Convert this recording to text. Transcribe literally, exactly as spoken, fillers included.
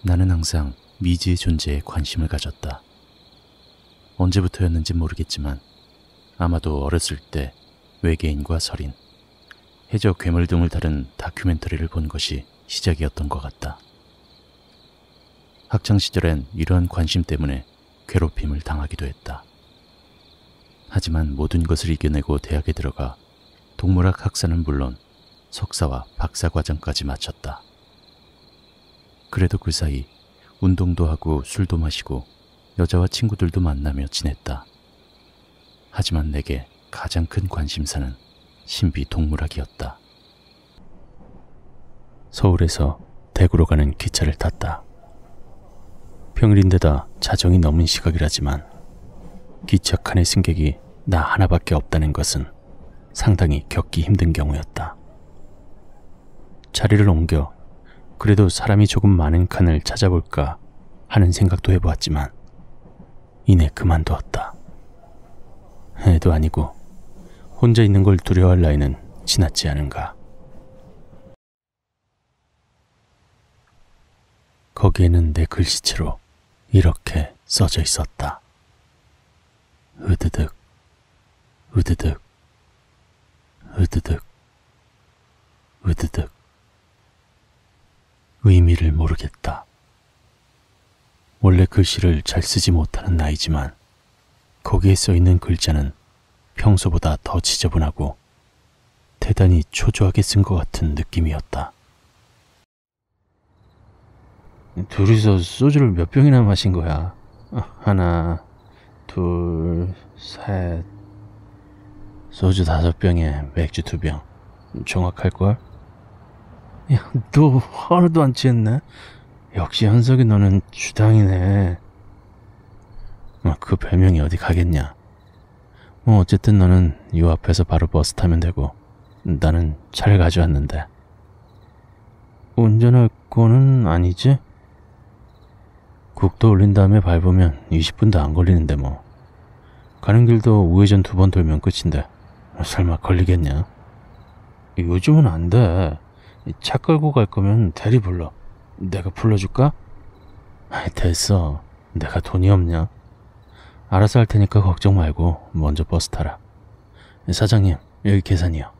나는 항상 미지의 존재에 관심을 가졌다. 언제부터였는지 모르겠지만 아마도 어렸을 때 외계인과 서린, 해저 괴물 등을 다룬 다큐멘터리를 본 것이 시작이었던 것 같다. 학창시절엔 이러한 관심 때문에 괴롭힘을 당하기도 했다. 하지만 모든 것을 이겨내고 대학에 들어가 동물학 학사는 물론 석사와 박사 과정까지 마쳤다. 그래도 그 사이 운동도 하고 술도 마시고 여자와 친구들도 만나며 지냈다. 하지만 내게 가장 큰 관심사는 신비 동물학이었다. 서울에서 대구로 가는 기차를 탔다. 평일인데다 자정이 넘은 시각이라지만 기차 칸의 승객이 나 하나밖에 없다는 것은 상당히 겪기 힘든 경우였다. 자리를 옮겨 그래도 사람이 조금 많은 칸을 찾아볼까 하는 생각도 해보았지만 이내 그만두었다. 애도 아니고 혼자 있는 걸 두려워할 나이는 지났지 않은가. 거기에는 내 글씨체로 이렇게 써져 있었다. 으드득, 으드득, 으드득, 으드득. 의미를 모르겠다. 원래 글씨를 잘 쓰지 못하는 나이지만 거기에 써있는 글자는 평소보다 더 지저분하고 대단히 초조하게 쓴 것 같은 느낌이었다. 둘이서 소주를 몇 병이나 마신 거야? 하나, 둘, 셋. 소주 다섯 병에 맥주 두 병. 정확할걸? 야, 너 하나도 안 취했네? 역시 현석이 너는 주당이네. 그 별명이 어디 가겠냐. 뭐 어쨌든 너는 요 앞에서 바로 버스 타면 되고 나는 차를 가져왔는데. 운전할 거는 아니지? 국도 올린 다음에 밟으면 이십 분도 안 걸리는데 뭐. 가는 길도 우회전 두 번 돌면 끝인데 설마 걸리겠냐? 요즘은 안 돼. 차 끌고 갈 거면 대리 불러. 내가 불러줄까? 아이, 됐어. 내가 돈이 없냐? 알아서 할 테니까 걱정 말고 먼저 버스 타라. 사장님, 여기 계산이요.